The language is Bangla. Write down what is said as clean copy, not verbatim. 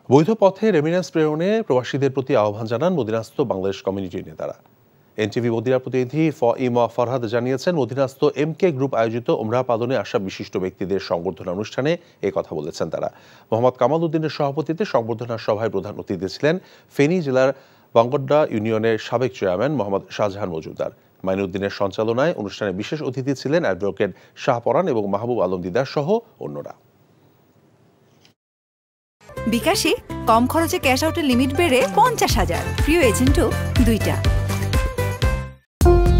বৈধ পথে রেমিন্যান্স প্রেরণে প্রবাসীদের প্রতি আহ্বান জানান মদিনাস্থ বাংলাদেশ কমিউনিটির নেতারা। এনটিভি মদিনা প্রতিনিধি ফরহাদ জানিয়েছেন, মদিনাস্থ MK গ্রুপ আয়োজিত উমরাহ পালনে আসা বিশিষ্ট ব্যক্তিদের সংবর্ধনা অনুষ্ঠানে এই কথা বলেছেন তারা। মোহাম্মদ কামাল উদ্দিনের সভাপতিত্বে সংবর্ধনা সভায় প্রধান অতিথি ছিলেন ফেনী জেলার বাঙ্গড্ডা ইউনিয়নের সাবেক চেয়ারম্যান মোহাম্মদ শাহজাহান মজুমদার। মাইনুদ্দিনের সঞ্চালনায় অনুষ্ঠানে বিশেষ অতিথি ছিলেন অ্যাডভোকেট শাহপরান এবং মাহবুব আলম দিদার সহ অন্যরা। বিকাশে কম খরচে ক্যাশ আউটের লিমিট বেড়ে 50,000, প্রিয় এজেন্টও 2টা।